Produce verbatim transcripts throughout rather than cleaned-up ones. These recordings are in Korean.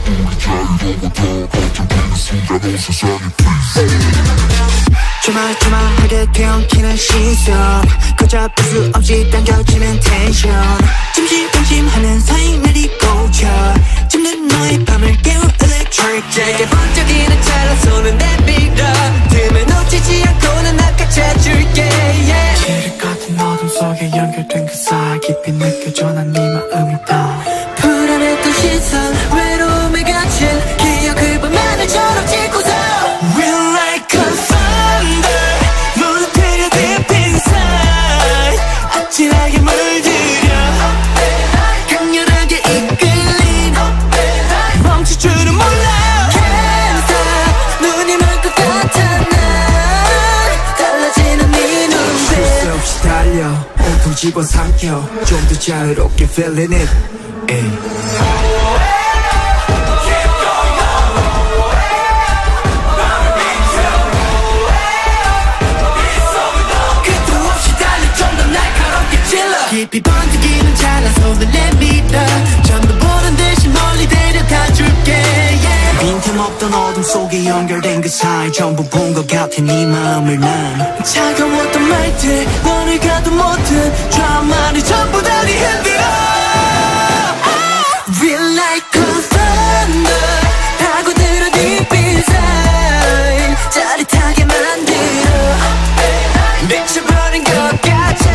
조마조마하게 되엉키는 시선 걷잡을 수 없이 당겨지는 텐션 찜찜찜찜하는 사이 날이 꽂혀 짚는 너의 밤을 깨운 electric 짧게 번쩍이는 찰나 손은 내밀어 틈을 놓치지 않고는 낚아채줄게 yeah. 지를 같은 어둠 속에 연결된 그 사이 깊이 느껴져 난 네 마음이 다 불안했던 시선 외로움에 갇힌 기억을 본 하늘처럼 짓고서 We're like a thunder 무너뜨려 deep inside 아찔하게 물들여 강렬하게 이끌린 멈출 줄은 몰라 Can't stop 눈이 멀 것 같아 난 달라지는 네 눈빛 쉴 새 없이 달려 온통 집어삼켜 좀 더 자유롭게 feeling it ay. 깊이 번뜩이는 찰나 손을 내밀어 전부 보는 듯이 멀리 데려다 줄게 yeah. 빈틈없던 어둠 속에 연결된 그 사이 전부 본 것 같은 네 마음을 난 차가웠던 말들 너를 가도 못한 드라마를 전부 다 네 흔들어 We're like a thunder 파고들어 deep inside 짜릿하게 만들어 미쳐버린 것 같아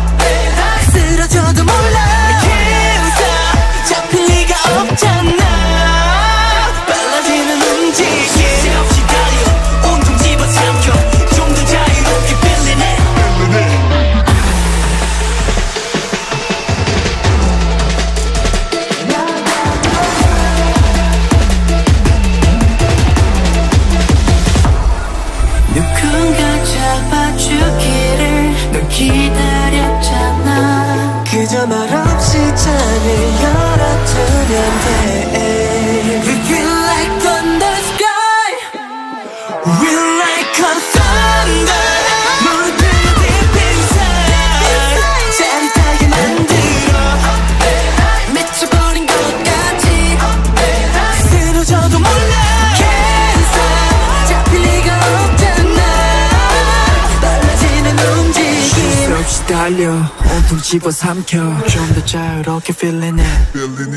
쓰러져도 몰라 Can't stop 잡힐 리가 없잖아 빨라지는 움직임 쉴 새 없이 달려 온통 집어삼켜 좀 더 자유롭게 feeling it 누군가 잡아주기를 널 기다렸잖아 그저 말없이 창을 열어두면 돼 We feel like thunder sky We're like a thunder 무너뜨려 deep inside 짜릿하게 만들어 미쳐버린 것 같지 쓰러져도 몰라 Can't stop 잡힐 리가 없잖아 빨라지는 움직임 쉴 새 없이 달려 온통 집어삼켜 좀 더 자유롭게 feeling it